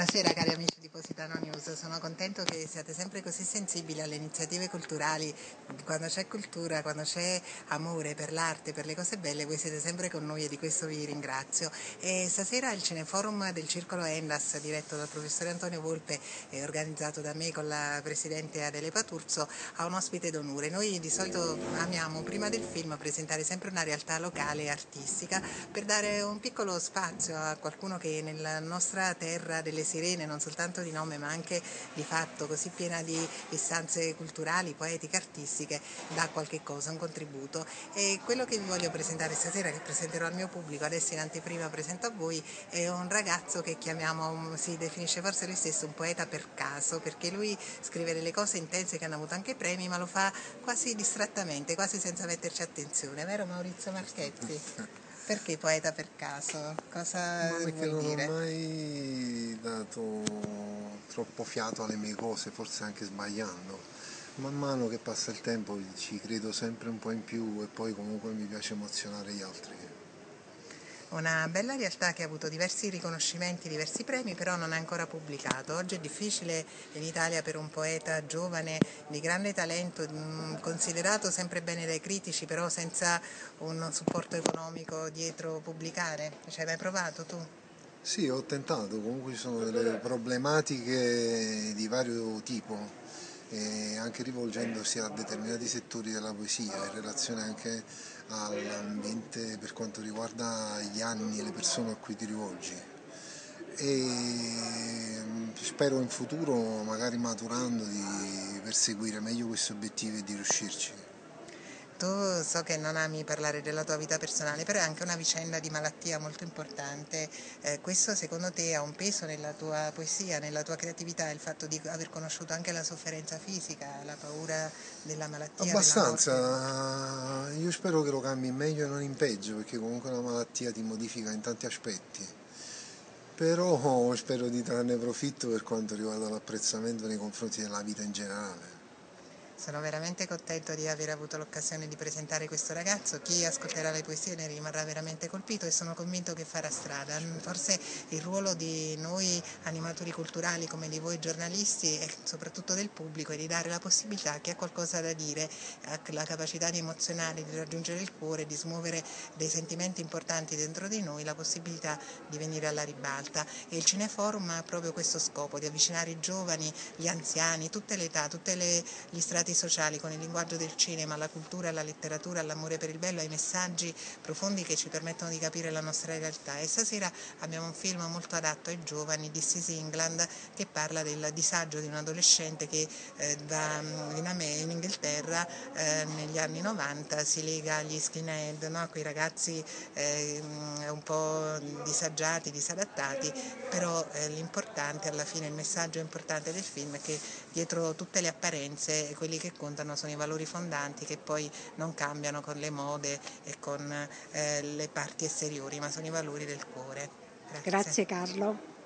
Buonasera cari amici di Positano News, sono contento che siate sempre così sensibili alle iniziative culturali. Quando c'è cultura, quando c'è amore per l'arte, per le cose belle, voi siete sempre con noi e di questo vi ringrazio. E stasera il Cineforum del Circolo Endas, diretto dal professore Antonio Volpe e organizzato da me con la presidente Adele Paturzo, ha un ospite d'onore. Noi di solito amiamo prima del film presentare sempre una realtà locale e artistica per dare un piccolo spazio a qualcuno che nella nostra terra delle sirene, non soltanto di nome ma anche di fatto, così piena di istanze culturali, poetiche, artistiche, dà qualche cosa, un contributo. E quello che vi voglio presentare stasera, che presenterò al mio pubblico, adesso in anteprima presento a voi, è un ragazzo che chiamiamo, si definisce forse lui stesso un poeta per caso, perché lui scrive delle cose intense che hanno avuto anche premi, ma lo fa quasi distrattamente, quasi senza metterci attenzione, vero Maurizio Marchetti? Perché poeta per caso? Cosa Ma perché vuoi non ho dire? mai dato troppo fiato alle mie cose, forse anche sbagliando. Man mano che passa il tempo ci credo sempre un po' in più e poi comunque mi piace emozionare gli altri. Una bella realtà che ha avuto diversi riconoscimenti, diversi premi, però non è ancora pubblicato. Oggi è difficile in Italia per un poeta giovane di grande talento, considerato sempre bene dai critici, però senza un supporto economico dietro, pubblicare. Ci hai mai provato tu? Sì, ho tentato, comunque ci sono delle problematiche di vario tipo, e anche rivolgendosi a determinati settori della poesia, in relazione anche all'ambiente per quanto riguarda gli anni e le persone a cui ti rivolgi. E spero in futuro, magari maturando, di perseguire meglio questi obiettivi e di riuscirci. Tu so che non ami parlare della tua vita personale, però è anche una vicenda di malattia molto importante. Questo secondo te ha un peso nella tua poesia, nella tua creatività, il fatto di aver conosciuto anche la sofferenza fisica, la paura della malattia, della morte? Abbastanza, io spero che lo cambi in meglio e non in peggio, perché comunque una malattia ti modifica in tanti aspetti, però spero di trarne profitto per quanto riguarda l'apprezzamento nei confronti della vita in generale. Sono veramente contento di aver avuto l'occasione di presentare questo ragazzo. Chi ascolterà le poesie ne rimarrà veramente colpito e sono convinto che farà strada. Forse il ruolo di noi animatori culturali come di voi giornalisti e soprattutto del pubblico è di dare la possibilità a chi ha qualcosa da dire, ha la capacità di emozionare, di raggiungere il cuore, di smuovere dei sentimenti importanti dentro di noi, la possibilità di venire alla ribalta. E il Cineforum ha proprio questo scopo, di avvicinare i giovani, gli anziani, tutte le età, gli strati sociali con il linguaggio del cinema, alla cultura, alla letteratura, all'amore per il bello, ai messaggi profondi che ci permettono di capire la nostra realtà. E stasera abbiamo un film molto adatto ai giovani, This is England, che parla del disagio di un adolescente che in Inghilterra negli anni 90 si lega agli skinhead, no? Quei ragazzi un po' disagiati, disadattati, però l'importante alla fine, il messaggio importante del film è che dietro tutte le apparenze quelli che contano sono i valori fondanti che poi non cambiano con le mode e con le parti esteriori, ma sono i valori del cuore. Grazie Grazie. Carlo.